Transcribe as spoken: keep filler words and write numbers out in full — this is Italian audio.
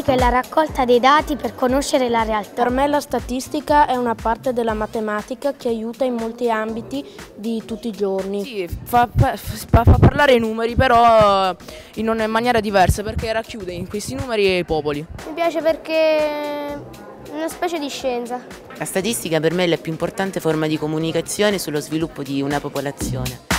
statistica è la raccolta dei dati per conoscere la realtà. Per me la statistica è una parte della matematica che aiuta in molti ambiti di tutti i giorni. Sì, fa, fa, fa parlare i numeri, però in una maniera diversa, perché racchiude in questi numeri i popoli. Mi piace perché è una specie di scienza. La statistica per me è la più importante forma di comunicazione sullo sviluppo di una popolazione.